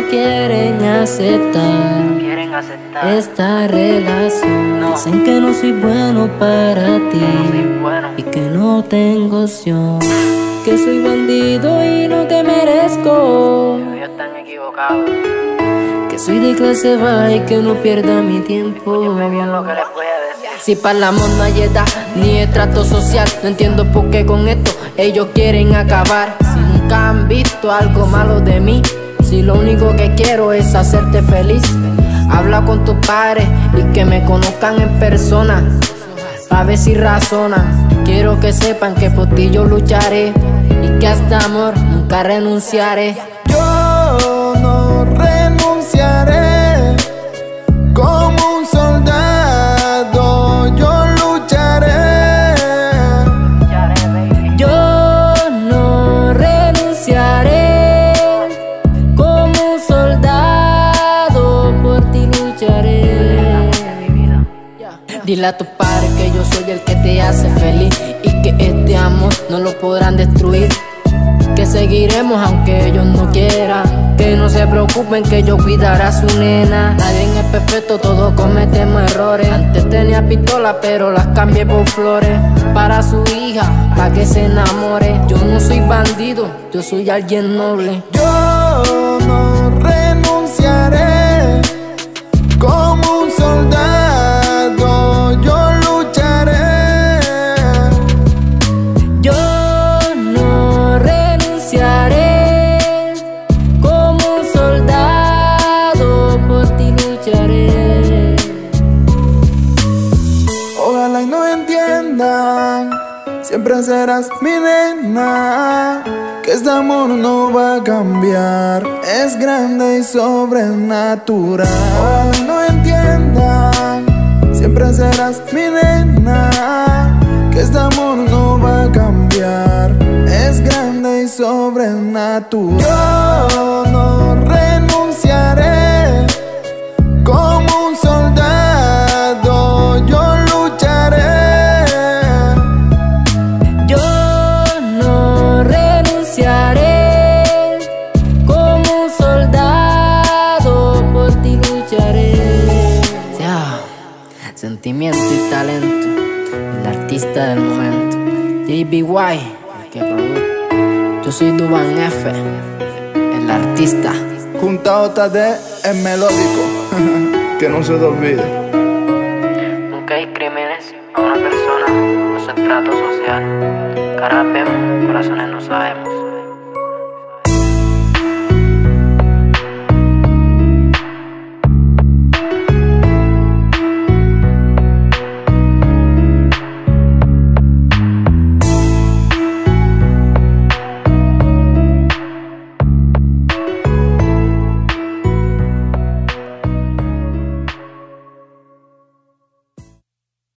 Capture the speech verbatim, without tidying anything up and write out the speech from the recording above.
quieren aceptar, no quieren aceptar esta relación. No. Dicen que no soy bueno para ti, no soy bueno. y que no tengo opción, que soy bandido y no te merezco, Ellos están equivocados. que soy de clase baja y que no pierda mi tiempo. Óyeme bien lo que les voy a decir. Si para el amor no hay edad ni estrato social, no entiendo por qué con esto ellos quieren acabar. Si nunca han visto algo malo de mí, si lo único que quiero es hacerte feliz. Habla con tus padres y que me conozcan en persona, pa' ver si razonan. Quiero que sepan que por ti yo lucharé, y que a este amor nunca renunciaré. Yo no renunciaré, como un soldado yo lucharé. Yo no renunciaré, como un soldado por ti lucharé. Dile a tus padres que yo soy el que te hace feliz, y que este amor no lo podrán destruir, que seguiremos aunque ellos no quieran, que no se preocupen que yo cuidaré a su nena. Nadie es perfecto, todos cometemos errores. Antes tenía pistola pero las cambié por flores, para su hija, para que se enamore. Yo no soy bandido, yo soy alguien noble. Yo no renunciaré, como un soldado yo lucharé. Yo no renunciaré, como un soldado por ti lucharé. Ojalá y no entiendan, siempre serás mi nena, que este amor no va a cambiar, es grande y sobrenatural. Ojalá y no entiendan, siempre serás mi nena, que este amor no va a cambiar, es grande y sobrenatural. Yo no renunciaré, como un soldado yo lucharé. Yo no renunciaré, como un soldado por ti lucharé. Ya, sentimiento y talento, el artista del momento, J B Y, el que produce. Yo soy Duban F, el artista. Junta J D, el melódico, que no se te olvide. Nunca discrimines a una persona por su estrato social. Caras vemos, corazones no sabemos.